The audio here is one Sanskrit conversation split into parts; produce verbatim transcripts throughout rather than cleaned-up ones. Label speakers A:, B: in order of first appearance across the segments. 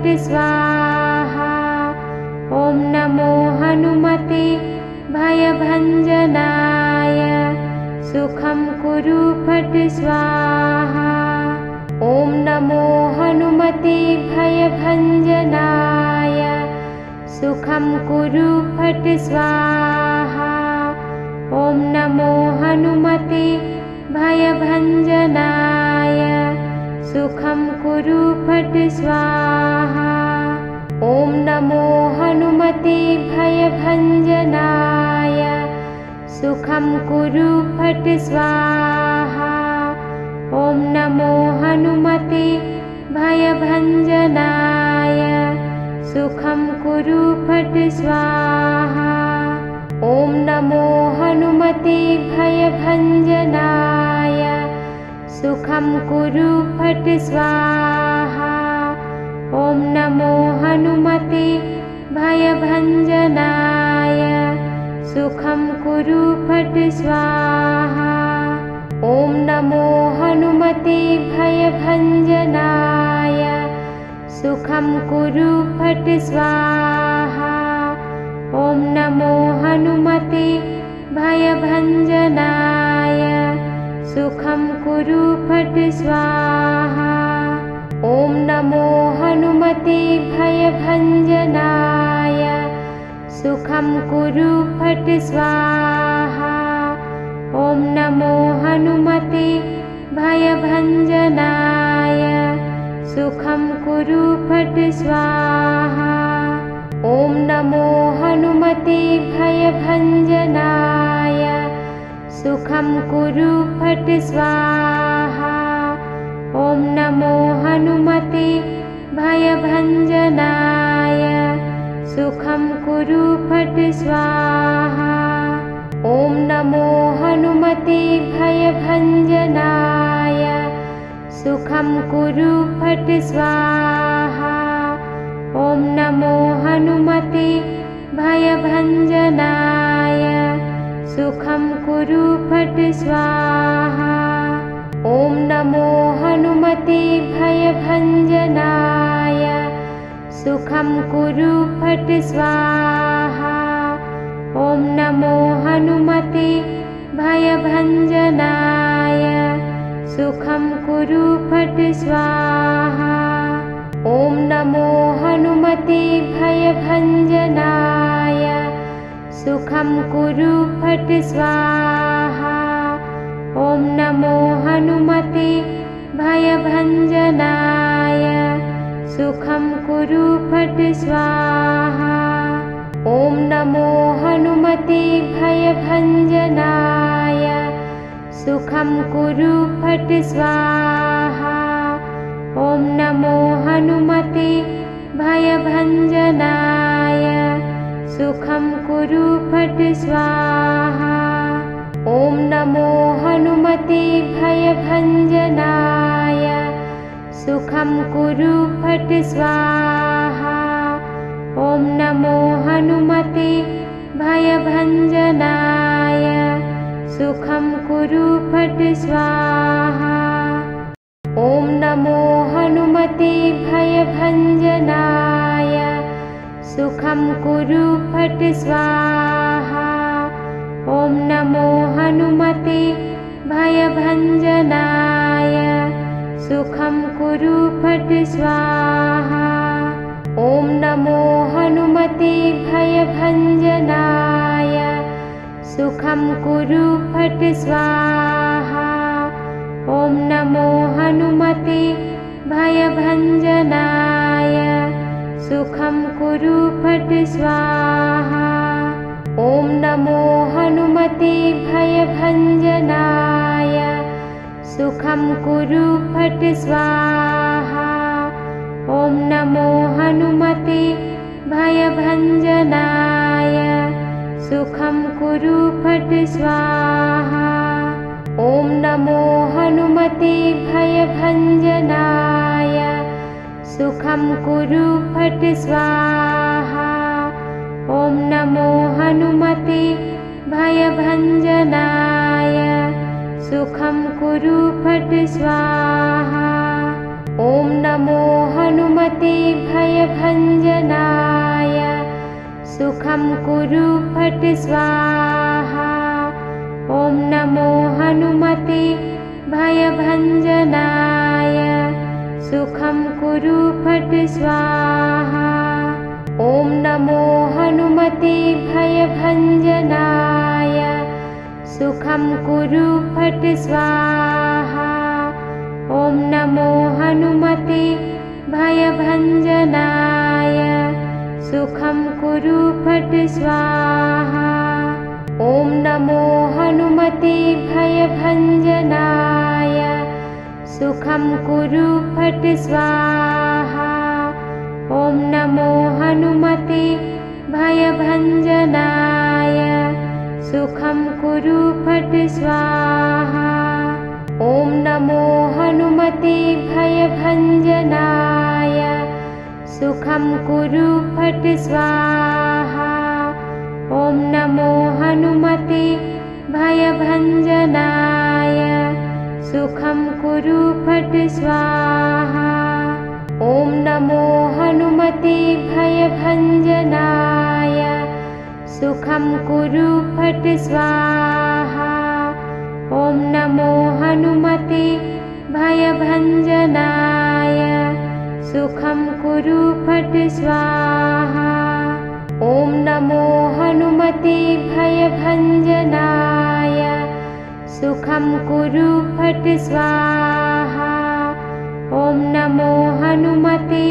A: फट् स्वाहा। ॐ नमो हनुमते भयभञ्जनाय सुखं कुरु फट् स्वाहा। ॐ नमो हनुमते भयभञ्जनाय सुखं कुरु फट् स्वाहा। ॐ नमो हनुमते भयभञ्जनाय सुखं कुरु फट् स्वाहा। ॐ नमो हनुमते भयभञ्जनाय सुखं कुरु फट् स्वाहा। ॐ नमो हनुमते भयभञ्जनाय सुखं कुरु फट् स्वाहा। ॐ नमो हनुमते भयभञ्जनाय सुखं कुरु फट् स्वाहा। ॐ नमो हनुमते भयभञ्जनाय सुखं कुरु फट् स्वाहा। ॐ नमो हनुमते भयभञ्जनाय सुखं कुरु फट् स्वाहा। ॐ नमो हनुमते भयभञ्जनाय सुखं कुरु फट् स्वाहा। ॐ नमो हनुमते भयभञ्जनाय सुखं कुरु फट् स्वाहा। ॐ नमो हनुमते भयभञ्जनाय सुखं कुरु फट् स्वाहा। ॐ नमो हनुमते भयभञ्जनाय सुखं कुरु फट् स्वाहा। ॐ नमो हनुमते भयभञ्जनाय सुखं कुरु फट् स्वाहा। ॐ नमो हनुमते भयभञ्जनाय सुखं कुरु फट् स्वाहा। ॐ नमो हनुमते भयभञ्जनाय सुखं कुरु फट् स्वाहा। ॐ नमो हनुमते भयभञ्जनाय सुखं कुरु फट् स्वाहा। ॐ नमो हनुमते भयभञ्जनाय सुखं कुरु फट् स्वाहा। ॐ नमो हनुमते भयभञ्जनाय सुखं कुरु फट् स्वाहा। ॐ नमो हनुमते भयभञ्जनाय सुखं कुरु फट् स्वाहा। ॐ नमो हनुमते भयभञ्जनाय सुखं कुरु फट् स्वाहा। ॐ नमो हनुमते भयभञ्जनाय सुखं कुरु फट् स्वाहा। ॐ नमो हनुमते भयभञ्जनाय सुखं कुरु फट् स्वाहा। ॐ नमो हनुमते भयभञ्जनाय सुखं कुरु फट् स्वाहा। ॐ नमो हनुमते भयभञ्जनाय सुखं कुरु फट् स्वाहा। ॐ नमो हनुमते भयभञ्जनाय सुखं कुरु फट् स्वाहा। ॐ नमो हनुमते भयभञ्जनाय सुखं कुरु फट् स्वाहा। ॐ नमो हनुमते भयभञ्जनाय सुखं कुरु फट् स्वाहा। ॐ नमो हनुमते भयभञ्जनाय सुखं कुरु फट् स्वाहा। ॐ नमो हनुमते भयभञ्जनाय सुखं कुरु फट् स्वाहा। ॐ नमो हनुमते भयभञ्जनाय सुखं कुरु फट् स्वाहा। ॐ नमो हनुमते भयभञ्जनाय सुखं कुरु फट् स्वाहा। ॐ नमो हनुमते भयभञ्जनाय सुखं कुरु फट् स्वाहा। ॐ नमो हनुमते भयभञ्जनाय सुखं कुरु फट् स्वाहा। ॐ नमो हनुमते भयभञ्जनाय सुखं कुरु फट् स्वाहा। ॐ नमो हनुमते भयभञ्जनाय सुखं कुरु फट् स्वाहा। ॐ नमो हनुमते भयभञ्जनाय सुखं कुरु फट् स्वाहा। ॐ नमो हनुमते भयभञ्जनाय सुखं कुरु फट् स्वाहा। ॐ नमो हनुमते भयभञ्जनाय सुखं कुरु फट् स्वाहा। ॐ नमो हनुमते भयभञ्जनाय सुखं कुरु फट् स्वाहा। ॐ नमो हनुमते भयभञ्जनाय सुखं कुरु फट् स्वाहा। ॐ नमो हनुमते भयभञ्जनाय सुखं कुरु फट् स्वाहा। ॐ नमो हनुमते भयभञ्जनाय सुखं कुरु फट् स्वाहा। ॐ नमो हनुमते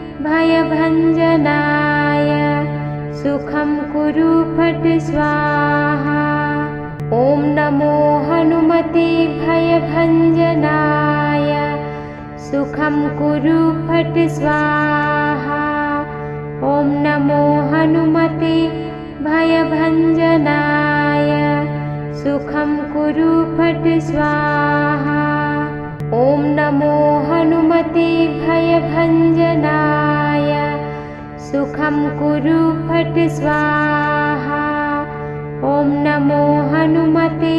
A: भयभञ्जनाय सुखं कुरु फट् स्वाहा। ॐ नमो हनुमते भयभञ्जनाय सुखं कुरु फट् स्वाहा। ॐ नमो हनुमते भयभञ्जनाय सुखं कुरु फट् स्वाहा। ॐ नमो हनुमते भयभञ्जनाय सुखं कुरु फट् स्वाहा। ॐ नमो हनुमते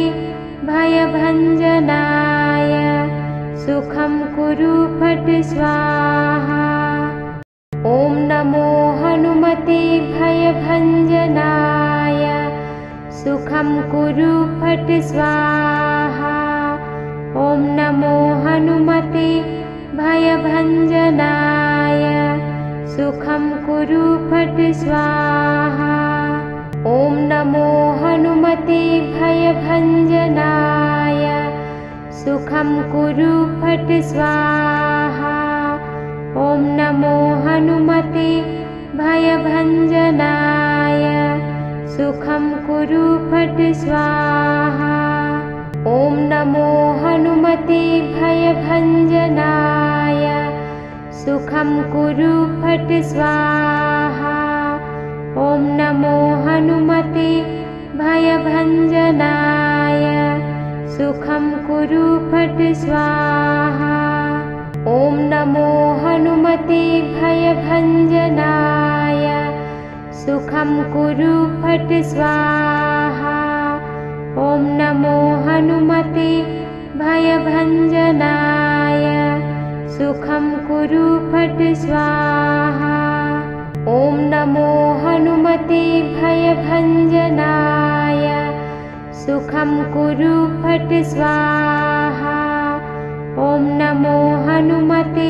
A: भयभञ्जनाय सुखं कुरु फट् स्वाहा। ॐ नमो हनुमते भयभञ्जनाय सुखं कुरु फट् स्वाहा। ॐ नमो हनुमते भयभञ्जनाय सुखं कुरु फट् स्वाहा। ॐ नमो हनुमते भयभञ्जनाय सुखं कुरु फट् स्वाहा। ॐ नमो हनुमते भयभञ्जनाय सुखं कुरु फट् स्वाहा। ॐ नमो हनुमते भयभञ्जनाय सुखं कुरु फट् स्वाहा। ॐ नमो हनुमते भयभञ्जनाय सुखं कुरु फट् स्वाहा। ॐ नमो हनुमते भयभञ्जनाय सुखं कुरु फट् स्वाहा। ॐ नमो हनुमते भयभञ्जनाय सुखं कुरु फट् स्वाहा। ॐ नमो हनुमते भयभञ्जनाय सुखं कुरु फट् स्वाहा। ॐ नमो हनुमते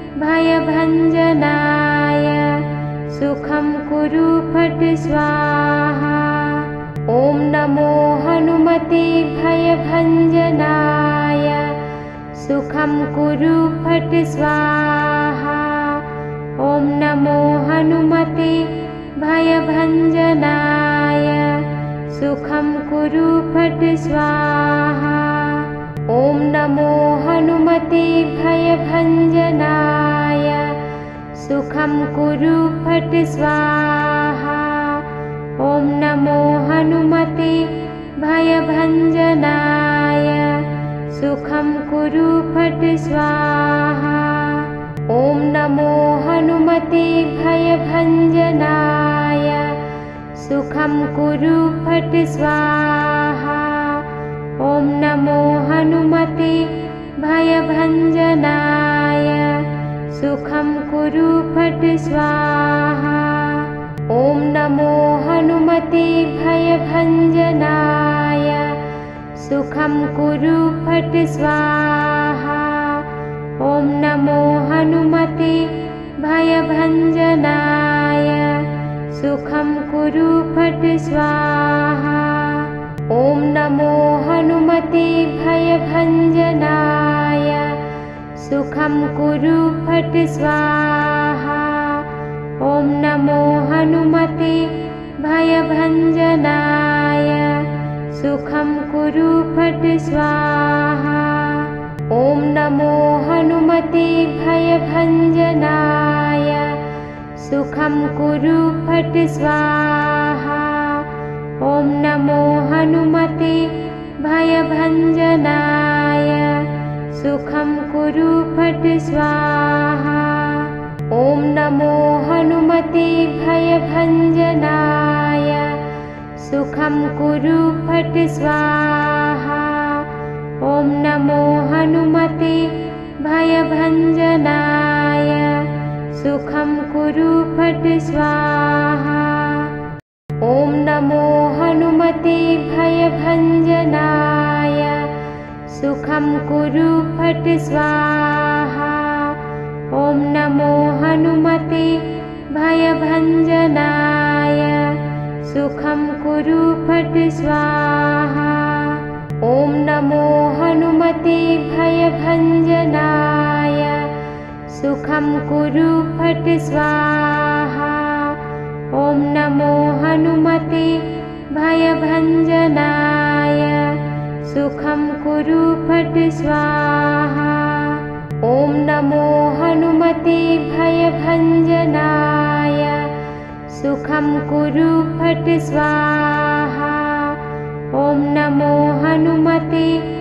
A: भयभञ्जनाय सुखं कुरु फट् स्वाहा। ॐ नमो हनुमते भयभञ्जनाय सुखं कुरु फट् स्वाहा। ॐ नमो हनुमते भयभञ्जनाय सुखं कुरु फट् स्वाहा। ॐ नमो हनुमते भयभञ्जनाय सुखं कुरु फट् स्वाहा। ॐ नमो हनुमते भयभञ्जनाय सुखं कुरु फट् स्वाहा। ॐ नमो हनुमते भयभञ्जनाय सुखं कुरु फट् स्वाहा। ॐ नमो हनुमते भयभञ्जनाय सुखं कुरु फट् स्वाहा। ॐ नमो हनुमते भयभञ्जनाय सुखं कुरु फट् स्वाहा। ॐ नमो हनुमते भयभञ्जनाय सुखं कुरु फट् स्वाहा। ॐ नमो हनुमते भयभञ्जनाय सुखं कुरु फट् स्वाहा। ॐ नमो हनुमते भयभञ्जनाय सुखं कुरु फट् स्वाहा। ॐ नमो हनुमते भयभञ्जनाय सुखं कुरु फट् स्वाहा। ॐ नमो हनुमते भयभञ्जनाय सुखं कुरु फट् स्वाहा। ॐ नमो हनुमते भयभञ्जनाय सुखं कुरु फट् स्वाहा। ॐ नमो हनुमते भयभञ्जनाय सुखं कुरु फट् स्वाहा। ॐ नमो हनुमते भयभञ्जनाय सुखं कुरु फट् स्वाहा। ॐ नमो हनुमते भयभञ्जनाय सुखं कुरु फट् स्वाहा। ॐ नमो हनुमते भयभञ्जनाय सुखं कुरु फट् स्वाहा। ॐ नमो हनुमते भयभञ्जनाय सुखं कुरु फट् स्वाहा। ॐ नमो हनुमते भयभञ्जनाय सुखं कुरु फट् स्वाहा। ॐ नमो हनुमते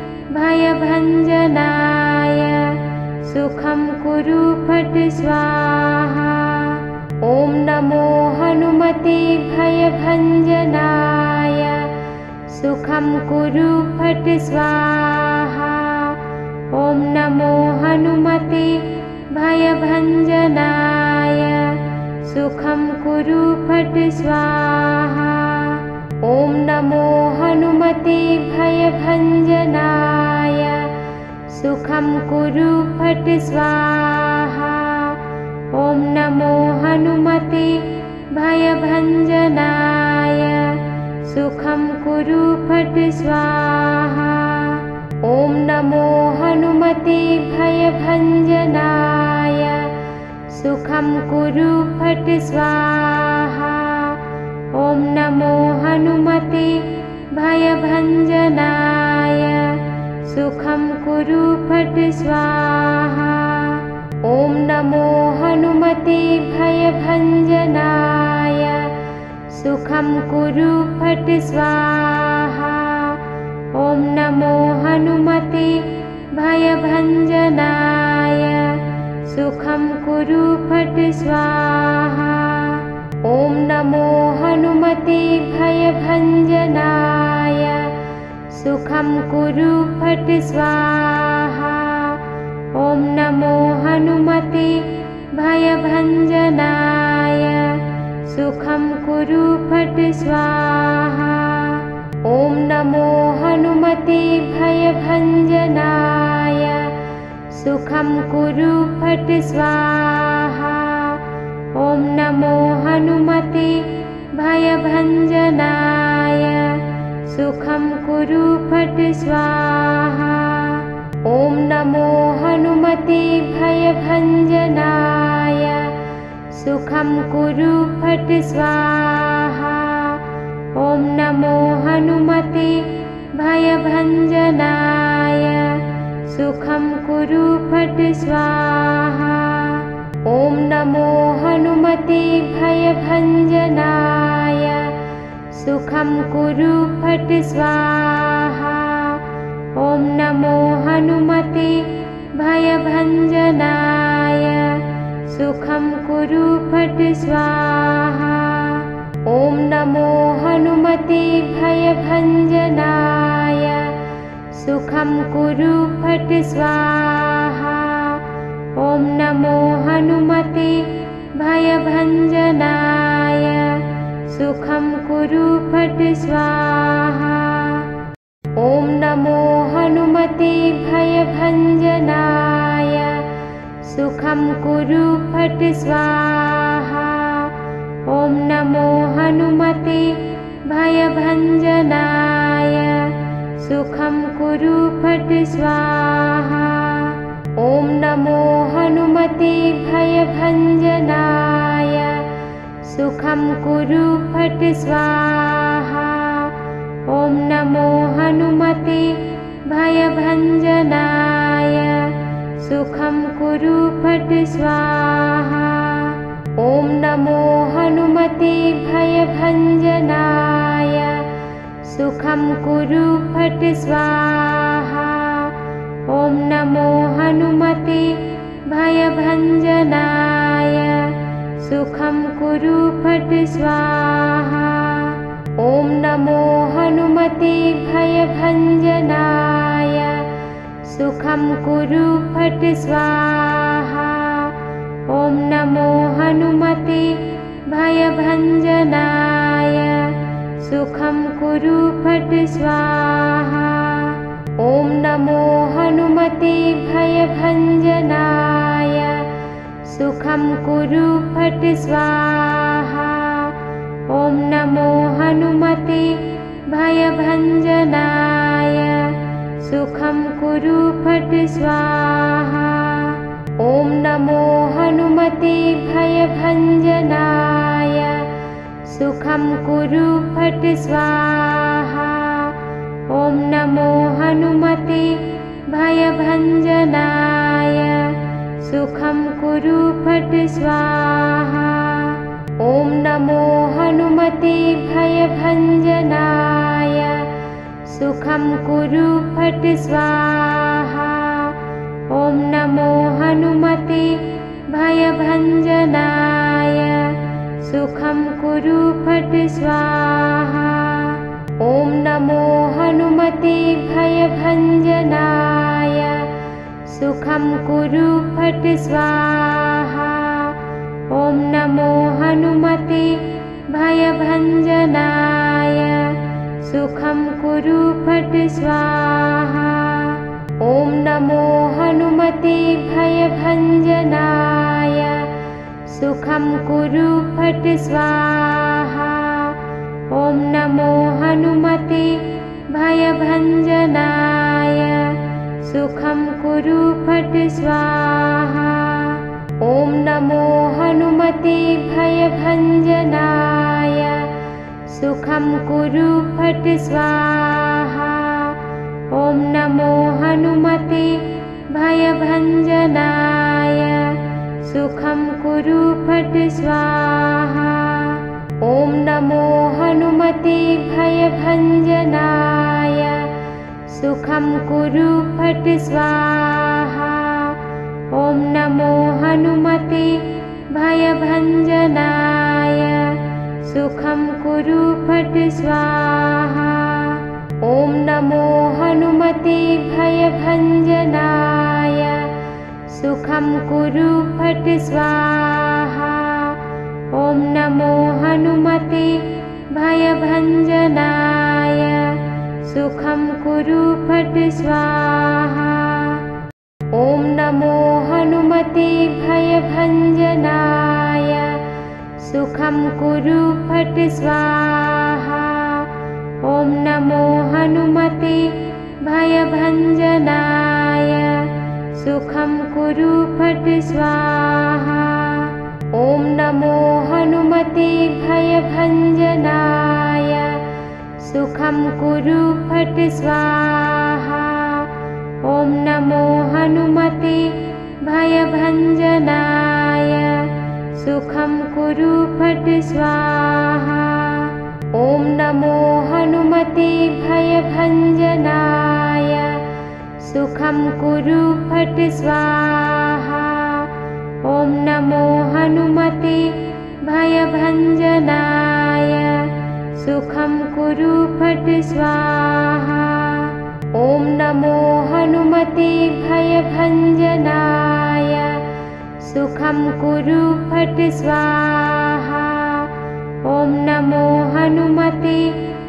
A: भयभञ्जनाय सुखं कुरु फट् स्वाहा। ॐ नमो हनुमते भयभञ्जनाय सुखं कुरु फट् स्वाहा। ॐ नमो हनुमते भयभञ्जनाय सुखं कुरु फट् स्वाहा। ॐ नमो हनुमते भयभञ्जनाय सुखं कुरु फट् स्वाहा। ॐ नमो हनुमते भयभञ्जनाय सुखं कुरु फट् स्वाहा। ॐ नमो हनुमते भयभञ्जनाय सुखं कुरु फट् स्वाहा। ॐ नमो हनुमते भयभञ्जनाय सुखं कुरु फट् स्वाहा। ॐ नमो हनुमते भयभञ्जनाय सुखं कुरु फट् स्वाहा। ॐ नमो हनुमते भयभञ्जनाय सुखं कुरु फट् स्वाहा। ॐ नमो हनुमते भयभञ्जनाय सुखं कुरु फट् स्वाहा। ॐ नमो हनुमते भयभञ्जनाय सुखं कुरु फट् स्वाहा। ॐ नमो हनुमते भयभञ्जनाय सुखं कुरु फट् स्वाहा। ॐ नमो हनुमते भयभञ्जनाय सुखं कुरु फट् स्वाहा। ॐ नमो हनुमते भयभञ्जनाय सुखं कुरु फट् स्वाहा। ॐ नमो हनुमते भयभञ्जनाय सुखं कुरु फट् स्वाहा। ॐ नमो हनुमते भयभञ्जनाय सुखं कुरु फट् स्वाहा। ॐ नमो हनुमते भयभञ्जनाय सुखं कुरु फट् स्वाहा। ॐ नमो हनुमते भयभञ्जनाय सुखं कुरु फट् स्वाहा। ॐ नमो हनुमते भयभञ्जनाय सुखं कुरु फट् स्वाहा। ॐ नमो हनुमते भयभञ्जनाय सुखं कुरु फट् स्वाहा। ॐ नमो हनुमते भयभञ्जनाय सुखं कुरु फट् स्वाहा। ॐ नमो हनुमते भयभञ्जनाय सुखं कुरु फट् स्वाहा। ॐ नमो हनुमते भयभञ्जनाय सुखं कुरु फट् स्वाहा। ॐ नमो हनुमते भयभञ्जनाय सुखं कुरु फट् स्वाहा। ॐ नमो हनुमते भयभञ्जनाय सुखं कुरु फट् स्वाहा। ॐ नमो हनुमते भयभञ्जनाय सुखं कुरु फट् स्वाहा। ॐ नमो हनुमते भयभञ्जनाय सुखं कुरु फट् स्वाहा। ॐ नमो हनुमते भयभञ्जनाय सुखं कुरु फट् स्वाहा। ॐ नमो हनुमते भयभञ्जनाय सुखं कुरु फट् स्वाहा। ॐ नमो हनुमते भयभञ्जनाय सुखं कुरु फट् स्वाहा। ॐ नमो हनुमते भयभञ्जनाय सुखं कुरु फट् स्वाहा। ॐ नमो हनुमते भयभञ्जनाय सुखं कुरु फट् स्वाहा। ॐ नमो हनुमते भयभञ्जनाय सुखं कुरु फट् स्वाहा। ॐ नमो हनुमते भयभञ्जनाय सुखं कुरु फट् स्वाहा। ॐ नमो हनुमते भयभञ्जनाय सुखं कुरु फट् स्वाहा। ॐ नमो हनुमते भयभञ्जनाय सुखं कुरु फट् स्वाहा। ॐ नमो हनुमते भयभञ्जनाय सुखं कुरु फट् स्वाहा। ॐ नमो हनुमते भयभञ्जनाय सुखं कुरु फट् स्वाहा। ॐ नमो हनुमते भयभञ्जनाय सुखं कुरु फट् स्वाहा। ॐ नमो हनुमते भयभञ्जनाय सुखं कुरु फट् स्वाहा। ॐ नमो हनुमते भयभञ्जनाय सुखं कुरु फट् स्वाहा। ॐ नमो हनुमते भयभञ्जनाय सुखं कुरु फट् स्वाहा। ॐ नमो हनुमते भयभञ्जनाय सुखं कुरु फट् स्वाहा। ॐ नमो हनुमते भयभञ्जनाय सुखं कुरु फट् स्वाहा। ॐ नमो हनुमते भयभञ्जनाय सुखं कुरु फट् स्वाहा। ॐ नमो हनुमते भयभञ्जनाय सुखं कुरु फट् स्वाहा। ॐ नमो हनुमते भयभञ्जनाय सुखं कुरु फट् स्वाहा। ॐ नमो हनुमते भयभञ्जनाय सुखं कुरु फट् स्वाहा। ॐ नमो हनुमते भयभञ्जनाय सुखं कुरु फट् स्वाहा। ॐ नमो हनुमते भयभञ्जनाय सुखं कुरु फट् स्वाहा। ॐ नमो हनुमते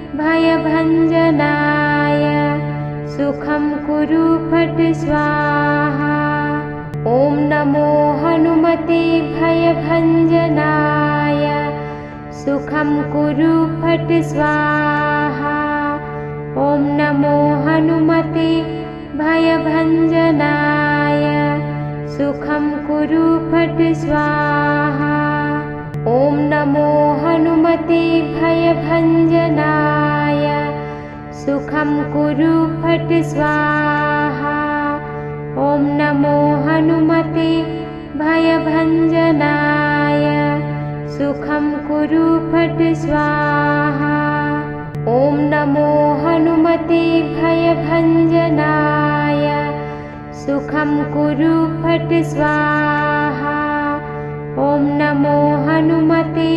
A: भयभञ्जनाय सुखं कुरु फट् स्वाहा। ॐ नमो हनुमते भयभञ्जनाय सुखं कुरु फट् स्वाहा। ॐ नमो हनुमते भयभञ्जनाय सुखं कुरु फट् स्वाहा। ॐ नमो हनुमते भयभञ्जनाय सुखं कुरु फट् स्वाहा। ॐ नमो हनुमते भयभञ्जनाय सुखं कुरु फट् स्वाहा। ॐ नमो हनुमते भयभञ्जनाय सुखं कुरु फट् स्वाहा। ॐ नमो हनुमते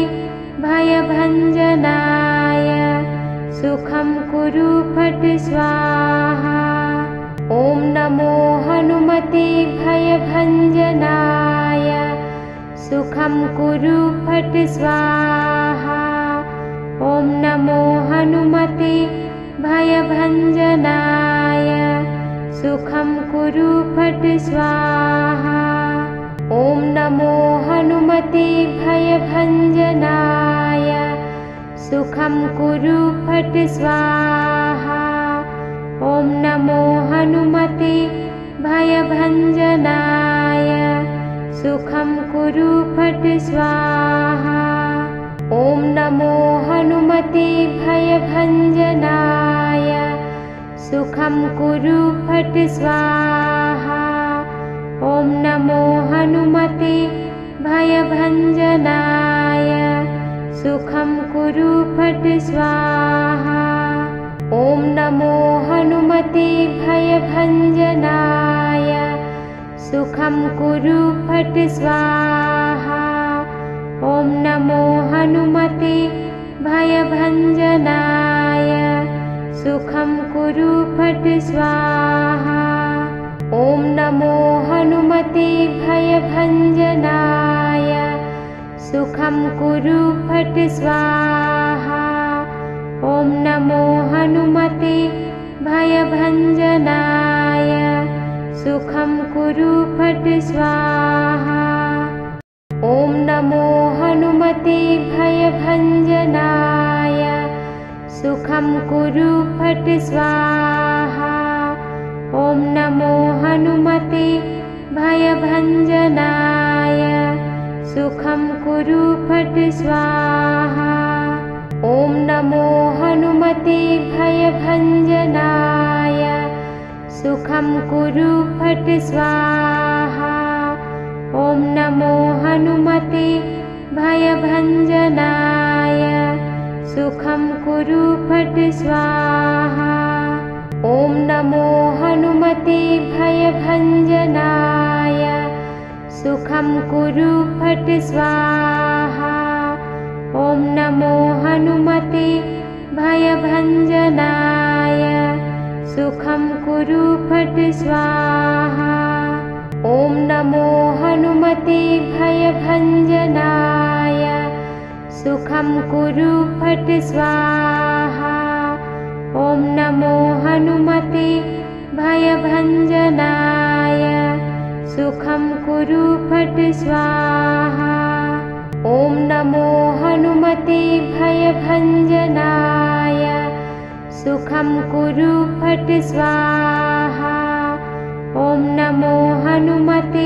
A: भयभञ्जनाय सुखं कुरु फट् स्वाहा। ॐ नमो हनुमते भयभञ्जनाय सुखं कुरु फट् स्वाहा। ॐ नमो हनुमते भयभञ्जनाय सुखं कुरु फट् स्वाहा। ॐ नमो हनुमते भयभञ्जनाय सुखं कुरु फट् स्वाहा। ॐ नमो हनुमते भयभञ्जनाय सुखं कुरु फट् स्वाहा। ॐ नमो हनुमते भयभञ्जनाय सुखं कुरु फट् स्वाहा। ॐ नमो हनुमते भयभञ्जनाय सुखं कुरु फट् स्वाहा। ॐ नमो हनुमते भयभञ्जनाय सुखं कुरु फट् स्वाहा। ॐ नमो हनुमते भयभञ्जनाय सुखं कुरु फट् स्वाहा। ॐ नमो हनुमते भयभञ्जनाय सुखं कुरु फट् स्वाहा। ॐ नमो हनुमते भयभञ्जनाय सुखं कुरु फट् स्वाहा। ॐ नमो हनुमते भयभञ्जनाय सुखं कुरु फट् स्वाहा। ॐ नमो हनुमते भयभञ्जनाय सुखं कुरु फट् स्वाहा। ॐ नमो हनुमते भयभञ्जनाय सुखं कुरु फट् स्वाहा। ॐ नमो हनुमते भयभञ्जनाय सुखं कुरु फट् स्वाहा। ॐ नमो हनुमते भयभञ्जनाय सुखं कुरु फट् स्वाहा। ॐ नमो हनुमते भयभञ्जनाय सुखं कुरु फट् स्वाहा। ॐ नमो हनुमते भयभञ्जनाय सुखं कुरु फट् स्वाहा। ॐ नमो हनुमते भयभञ्जनाय सुखं कुरु फट् स्वाहा। ॐ नमो हनुमते भयभञ्जनाय सुखं कुरु फट् स्वाहा। ॐ नमो हनुमते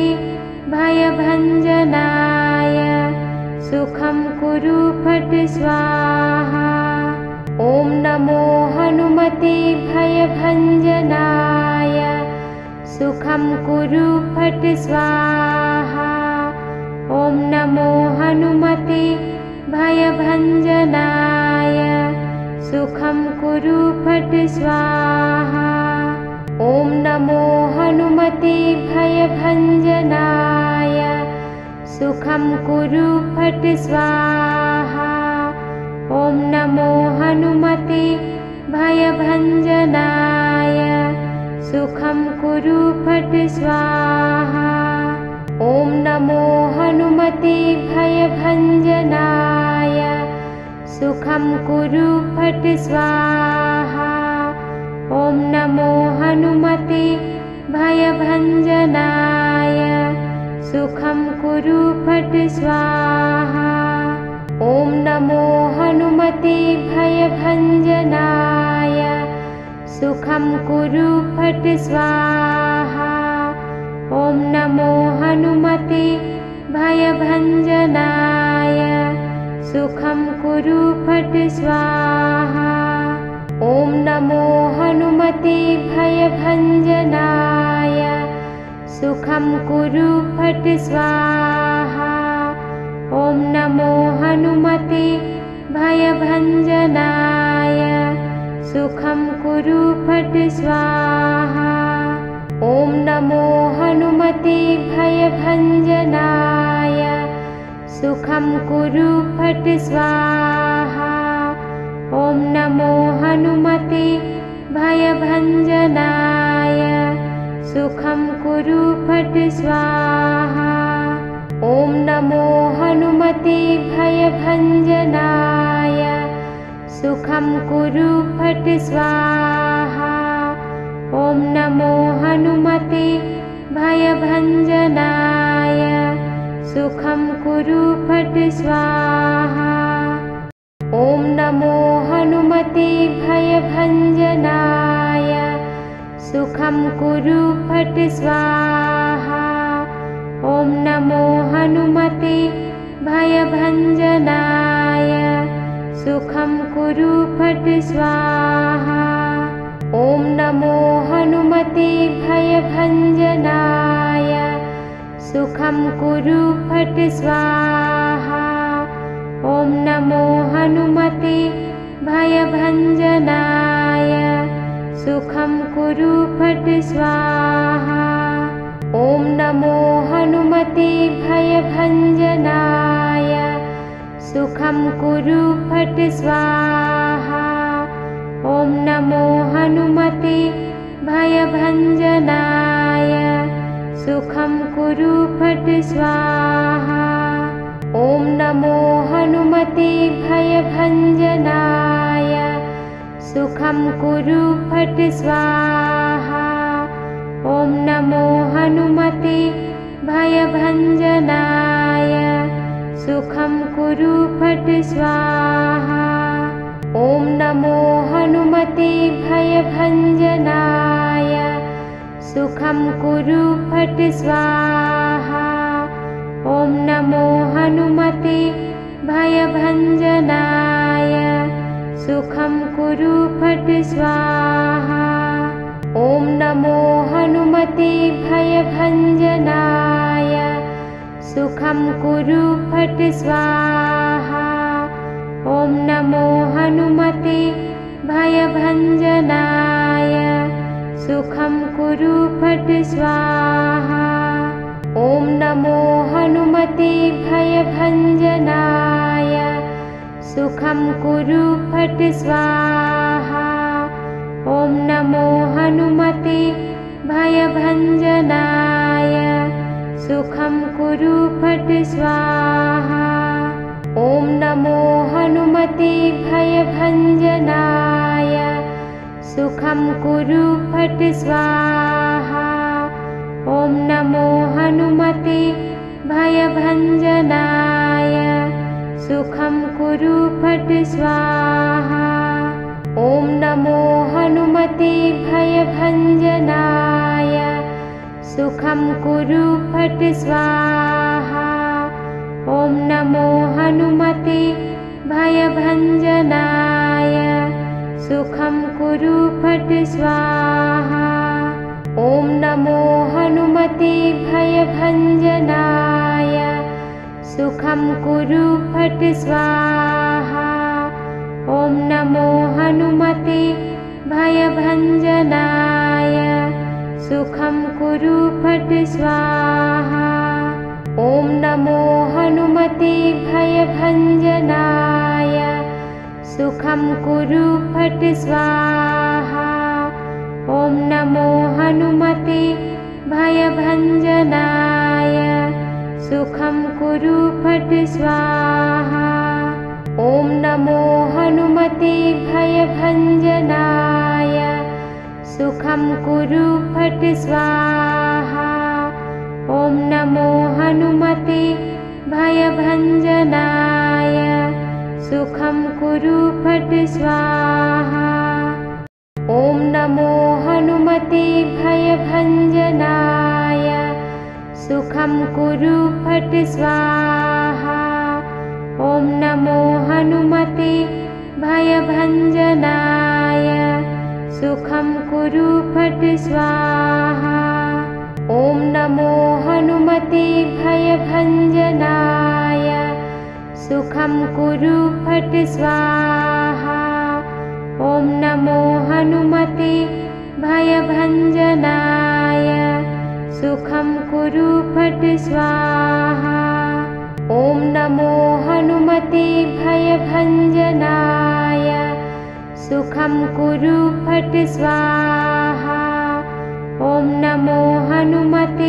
A: भयभञ्जनाय सुखं कुरु फट् स्वाहा। ॐ नमो हनुमते भयभञ्जनाय सुखं कुरु फट् स्वाहा। ॐ नमो हनुमते भयभञ्जनाय सुखं कुरु फट् स्वाहा। ॐ नमो हनुमते भयभञ्जनाय सुखं कुरु फट् स्वाहा। ॐ नमो हनुमते भयभञ्जनाय सुखं कुरु फट् स्वाहा। ॐ नमो हनुमते भयभञ्जनाय सुखं कुरु फट् स्वाहा। ॐ नमो हनुमते भयभञ्जनाय सुखं कुरु फट् स्वाहा। ॐ नमो हनुमते भयभञ्जनाय सुखं कुरु फट् स्वाहा। ॐ नमो हनुमते भयभञ्जनाय सुखं कुरु फट् स्वाहा। ॐ नमो हनुमते भयभञ्जनाय सुखं कुरु फट् स्वाहा। ॐ नमो हनुमते भयभञ्जनाय सुखं कुरु फट् स्वाहा। ॐ नमो हनुमते भयभञ्जनाय सुखं कुरु फट् स्वाहा। ॐ नमो हनुमते भयभञ्जनाय सुखं कुरु फट् स्वाहा। ॐ नमो हनुमते भयभञ्जनाय सुखं कुरु फट् स्वाहा। ॐ नमो हनुमते भयभञ्जनाय सुखं कुरु फट् स्वाहा। ॐ नमो हनुमते भयभञ्जनाय सुखं कुरु फट् स्वाहा। ॐ नमो हनुमते भयभञ्जनाय सुखं कुरु फट् स्वाहा। ॐ नमो हनुमते भयभञ्जनाय सुखं कुरु फट् स्वाहा। ॐ नमो हनुमते भयभञ्जनाय सुखं कुरु फट् स्वाहा। ॐ नमो हनुमते भयभञ्जनाय सुखं कुरु फट् स्वाहा। ॐ नमो हनुमते भयभञ्जनाय सुखं कुरु फट् स्वाहा। ॐ नमो हनुमते भयभञ्जनाय सुखं कुरु फट् स्वाहा। ॐ नमो हनुमते भयभञ्जनाय सुखं कुरु फट् स्वाहा। ॐ नमो हनुमते भयभञ्जनाय सुखं कुरु फट् स्वाहा। ॐ नमो हनुमते भयभञ्जनाय सुखं कुरु फट् स्वाहा। ॐ नमो हनुमते भयभञ्जनाय सुखं कुरु फट् स्वाहा। ॐ नमो हनुमते भयभञ्जनाय सुखं कुरु फट् स्वाहा। ॐ नमो हनुमते भयभञ्जनाय सुखं कुरु फट् स्वाहा। ॐ नमो हनुमते भयभञ्जनाय सुखं कुरु फट् स्वाहा। ॐ नमो हनुमते भयभञ्जनाय सुखं कुरु फट् स्वाहा। ॐ नमो हनुमते भयभञ्जनाय सुखं कुरु फट् स्वाहा। ॐ नमो हनुमते भयभञ्जनाय सुखं कुरु फट् स्वाहा। ॐ नमो हनुमते भयभञ्जनाय सुखं कुरु फट् स्वाहा। ॐ नमो हनुमते भयभञ्जनाय सुखं कुरु फट् स्वाहा। ॐ नमो हनुमते भयभञ्जनाय सुखं कुरु फट् स्वाहा। ॐ नमो हनुमते भयभञ्जनाय सुखं कुरु फट् स्वाहा। ॐ नमो हनुमते भयभञ्जनाय कुरु फट् स्वाहा। ॐ नमो हनुमते भयभञ्जनाय सुखं कुरु फट् स्वाहा। ॐ नमो हनुमते भयभञ्जनाय सुखं कुरु फट् स्वाहा। ॐ नमो हनुमते भयभञ्जनाय सुखं कुरु फट् स्वाहा। ॐ नमो हनुमते भयभञ्जनाय सुखं कुरु फट् स्वाहा। ॐ नमो हनुमते भयभञ्जनाय सुखं कुरु फट् स्वाहा। ॐ नमो हनुमते भयभञ्जनाय सुखं कुरु फट् स्वाहा। ॐ नमो हनुमते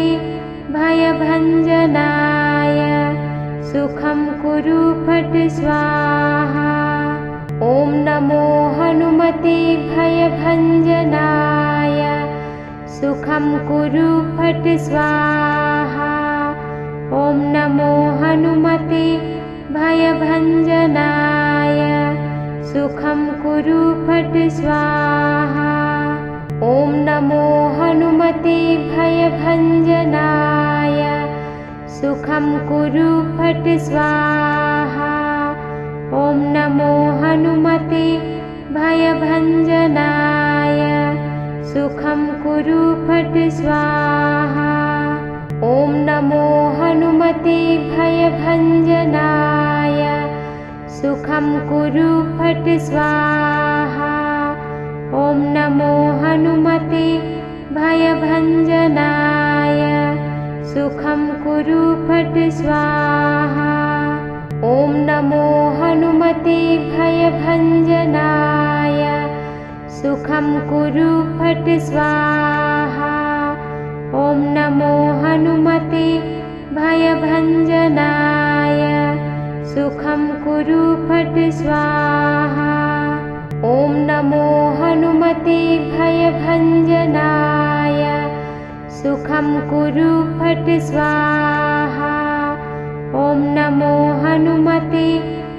A: भयभञ्जनाय सुखं कुरु फट् स्वाहा। ॐ नमो हनुमते भयभञ्जनाय सुखं कुरु फट् स्वाहा। ॐ नमो हनुमते भयभञ्जनाय सुखं कुरु फट् स्वाहा। ॐ नमो हनुमते भयभञ्जनाय सुखं कुरु फट् स्वाहा। ॐ नमो हनुमते भयभञ्जनाय सुखं कुरु फट् स्वाहा। ॐ नमो हनुमते भयभञ्जनाय सुखं कुरु फट् स्वाहा। ॐ नमो हनुमते भयभञ्जनाय सुखं कुरु फट् स्वाहा। ॐ नमो हनुमते भयभञ्जनाय सुखं कुरु फट् स्वाहा। ॐ नमो हनुमते भयभञ्जनाय सुखं कुरु फट् स्वाहा। ॐ नमो हनुमते भयभञ्जनाय सुखं कुरु फट् स्वाहा। ॐ नमो हनुमते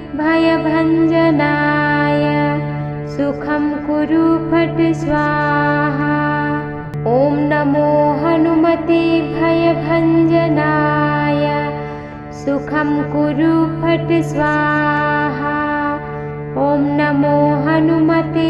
A: भयभञ्जनाय सुखं कुरु फट् स्वाहा। ॐ नमो हनुमते भयभञ्जनाय सुखं कुरु फट् स्वाहा। ॐ नमो हनुमते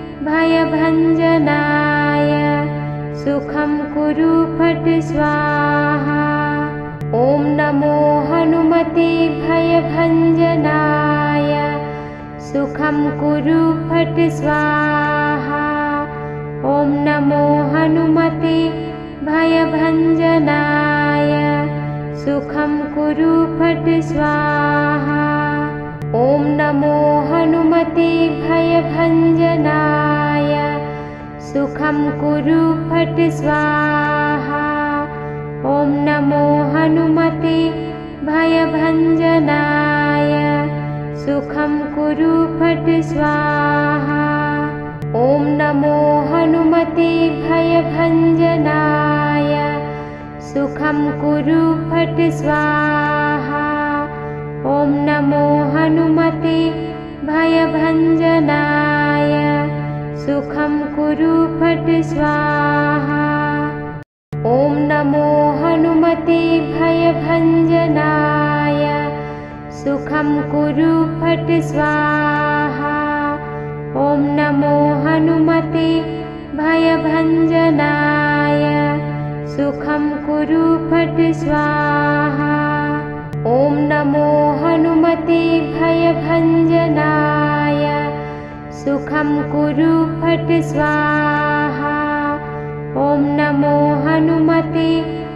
A: भयभञ्जनाय सुखं कुरु फट् स्वाहा। ॐ नमो हनुमते भयभञ्जनाय सुखं कुरु फट् स्वाहा। ॐ नमो हनुमते भयभञ्जनाय सुखं कुरु फट् स्वाहा। ॐ नमो हनुमते भयभञ्जनाय सुखं कुरु फट् स्वाहा। ॐ नमो हनुमते भयभञ्जनाय सुखं कुरु फट् स्वाहा। ॐ नमो हनुमते भयभञ्जनाय सुखं कुरु फट् स्वाहा। ॐ नमो हनुमते भयभञ्जनाय सुखं कुरु फट् स्वाहा। ॐ नमो हनुमते भयभञ्जनाय सुखं कुरु फट् स्वाहा। ॐ नमो हनुमते भयभञ्जनाय सुखं कुरु फट् स्वाहा। ॐ नमो हनुमते भयभञ्जनाय सुखं कुरु फट् स्वाहा। ॐ नमो हनुमते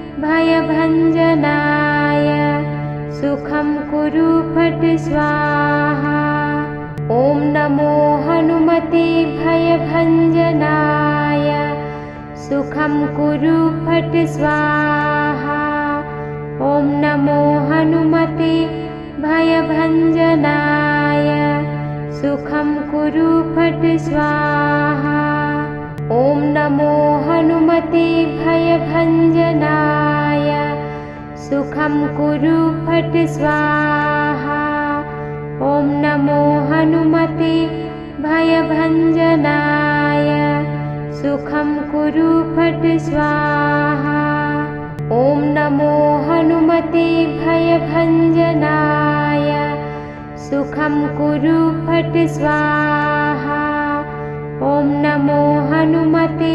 A: भयभञ्जनाय सुखं कुरु फट् स्वाहा। ॐ नमो हनुमते भयभञ्जनाय सुखं कुरु फट् स्वाहा। ॐ नमो हनुमते भयभञ्जनाय सुखं कुरु फट् स्वाहा। ॐ नमो हनुमते भयभञ्जनाय सुखं कुरु फट् स्वाहा। ॐ नमो हनुमते भयभञ्जनाय सुखं कुरु फट् स्वाहा। ॐ नमो हनुमते भयभञ्जनाय सुखं कुरु फट् स्वाहा। ॐ नमो हनुमते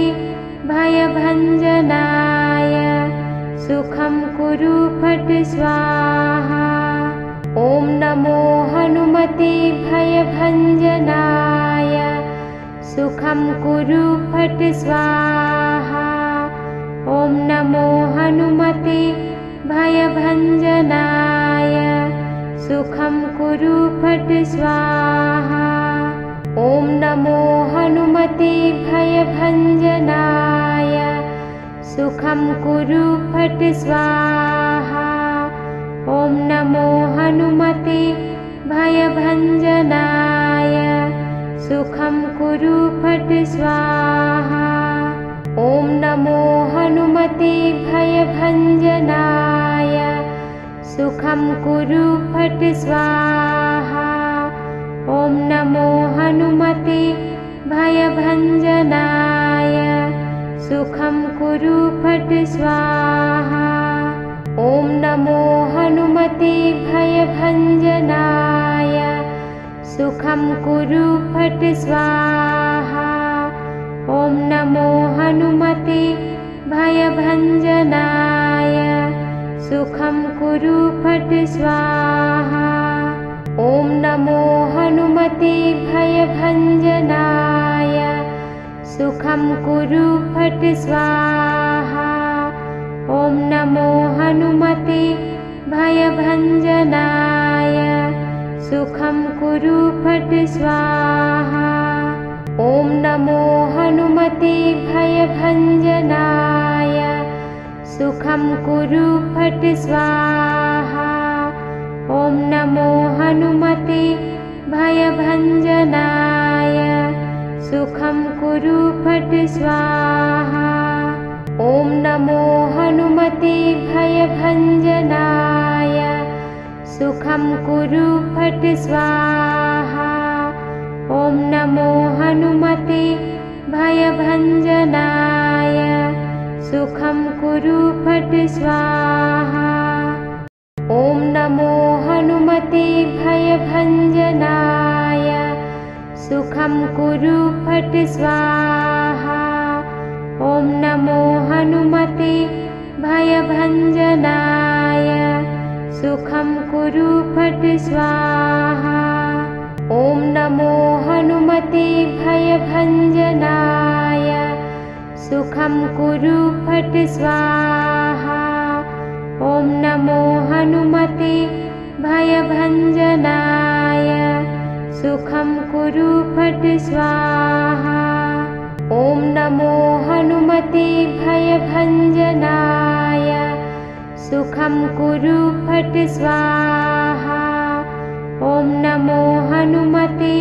A: भयभञ्जनाय सुखं कुरु फट् स्वाहा। ॐ नमो हनुमते भयभञ्जनाय सुखं कुरु फट् स्वाहा। ॐ नमो हनुमते भयभञ्जनाय सुखं कुरु फट् स्वाहा। ॐ नमो हनुमते भयभञ्जनाय सुखं कुरु फट् स्वाहा। ॐ नमो हनुमते भयभञ्जनाय सुखं कुरु फट् स्वाहा। ॐ नमो हनुमते भयभञ्जनाय सुखं कुरु फट् स्वाहा। ॐ नमो हनुमते भयभञ्जनाय सुखं कुरु फट् स्वाहा। ॐ नमो हनुमते भयभञ्जनाय सुखं कुरु फट् स्वाहा। ॐ नमो हनुमते भयभञ्जनाय सुखं कुरु फट् स्वाहा। ॐ नमो हनुमते भयभञ्जनाय सुखं कुरु फट् स्वाहा। ॐ नमो हनुमते भयभञ्जनाय सुखं कुरु फट् स्वाहा। ॐ नमो हनुमते भयभञ्जनाय सुखं कुरु फट् स्वाहा। ॐ नमो हनुमते भयभञ्जनाय सुखं कुरु फट् स्वाहा। ॐ नमो हनुमते भयभञ्जनाय सुखं कुरु फट् स्वाहा। ॐ नमो हनुमते भयभञ्जनाय सुखं कुरु फट् स्वाहा। ॐ नमो हनुमते भयभञ्जनाय सुखं कुरु फट् स्वाहा। ॐ नमो हनुमते भयभञ्जनाय सुखं कुरु फट् स्वाहा। ॐ नमो हनुमते भयभञ्जनाय सुखं कुरु फट् स्वाहा। ॐ नमो हनुमते भयभञ्जनाय सुखं कुरु फट् स्वाहा। ॐ नमो हनुमते भयभञ्जनाय सुखं कुरु फट् स्वाहा। ॐ नमो हनुमते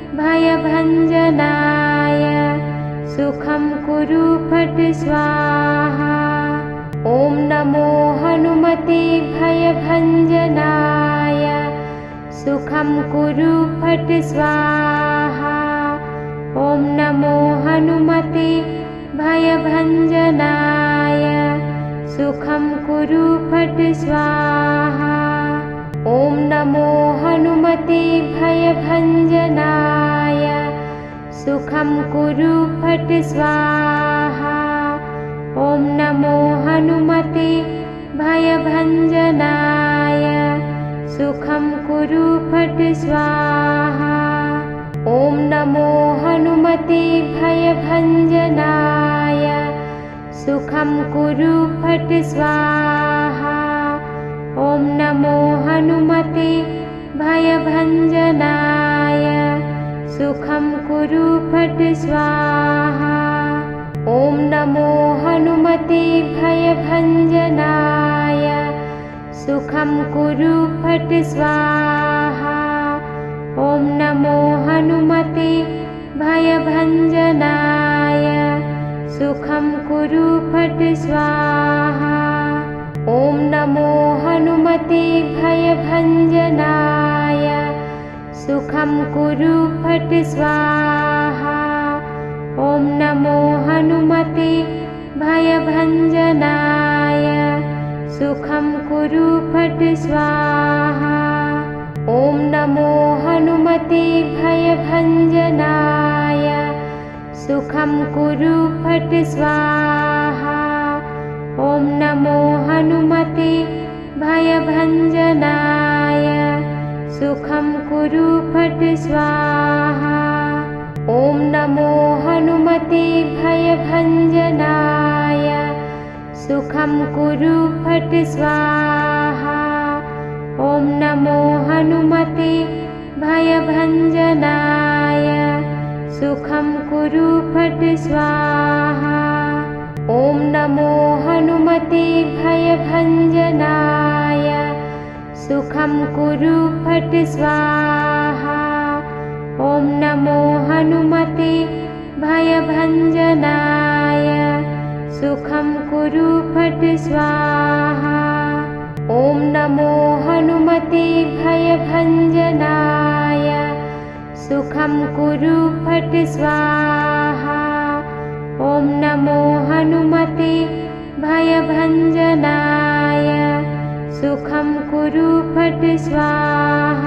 A: भयभञ्जनाय सुखं कुरु फट् स्वाहा। ॐ नमो हनुमते भयभञ्जनाय सुखं कुरु फट् स्वाहा। ॐ नमो हनुमते भयभञ्जनाय सुखं कुरु फट् स्वाहा। ॐ नमो हनुमते भयभञ्जनाय सुखं कुरु फट् स्वाहा। ॐ नमो हनुमते भयभञ्जनाय सुखं कुरु फट् स्वाहा। ॐ नमो हनुमते भयभञ्जनाय सुखं कुरु फट् स्वाहा। ॐ नमो हनुमते भयभञ्जनाय सुखं कुरु फट् स्वाहा। ॐ नमो हनुमते भयभञ्जनाय सुखं कुरु फट् स्वाहा। ॐ नमो हनुमते भयभञ्जनाय सुखं कुरु फट् स्वाहा। ॐ नमो हनुमते भयभञ्जनाय सुखं कुरु फट् स्वाहा। ॐ नमो हनुमते भयभञ्जनाय सुखं कुरु फट् स्वाहा। ॐ नमो हनुमते भयभञ्जनाय सुखं कुरु फट् स्वाहा। ॐ नमो हनुमते भयभञ्जनाय सुखं कुरु फट् स्वाहा। ॐ नमो हनुमते भयभञ्जनाय सुखं कुरु फट् स्वाहा। ॐ नमो हनुमते भयभञ्जनाय सुखं कुरु फट् स्वाहा। ॐ नमो हनुमते भयभञ्जनाय सुखं कुरु फट् स्वाहा। ॐ नमो हनुमते भयभञ्जनाय सुखं कुरु फट् स्वाहा। ॐ नमो हनुमते भयभञ्जनाय सुखं कुरु फट् स्वाहा। ॐ नमो हनुमते भयभञ्जनाय सुखं कुरु फट् स्वाहा।